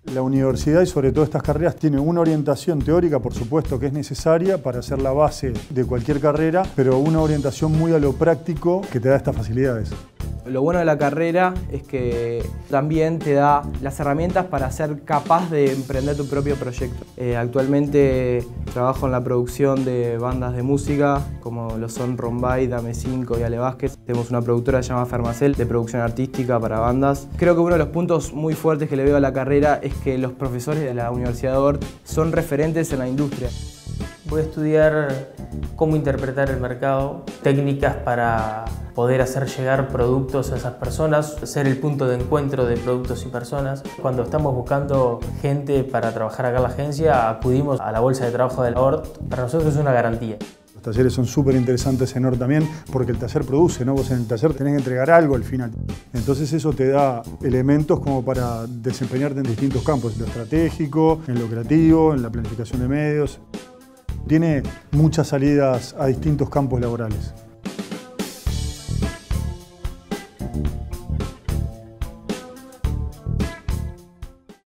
La universidad y sobre todo estas carreras tienen una orientación teórica, por supuesto que es necesaria para ser la base de cualquier carrera, pero una orientación muy a lo práctico que te da estas facilidades. Lo bueno de la carrera es que también te da las herramientas para ser capaz de emprender tu propio proyecto. Actualmente trabajo en la producción de bandas de música, como lo son Rombay, Dame 5 y Ale Vázquez. Tenemos una productora que se llama Fermacel, de producción artística para bandas. Creo que uno de los puntos muy fuertes que le veo a la carrera es que los profesores de la Universidad de Ort son referentes en la industria. Voy a estudiar cómo interpretar el mercado, técnicas para poder hacer llegar productos a esas personas, ser el punto de encuentro de productos y personas. Cuando estamos buscando gente para trabajar acá en la agencia, acudimos a la bolsa de trabajo de la Ort. Para nosotros es una garantía. Los talleres son súper interesantes en Ort también porque el taller produce, ¿no? Vos en el taller tenés que entregar algo al final. Entonces eso te da elementos como para desempeñarte en distintos campos, en lo estratégico, en lo creativo, en la planificación de medios. Tiene muchas salidas a distintos campos laborales.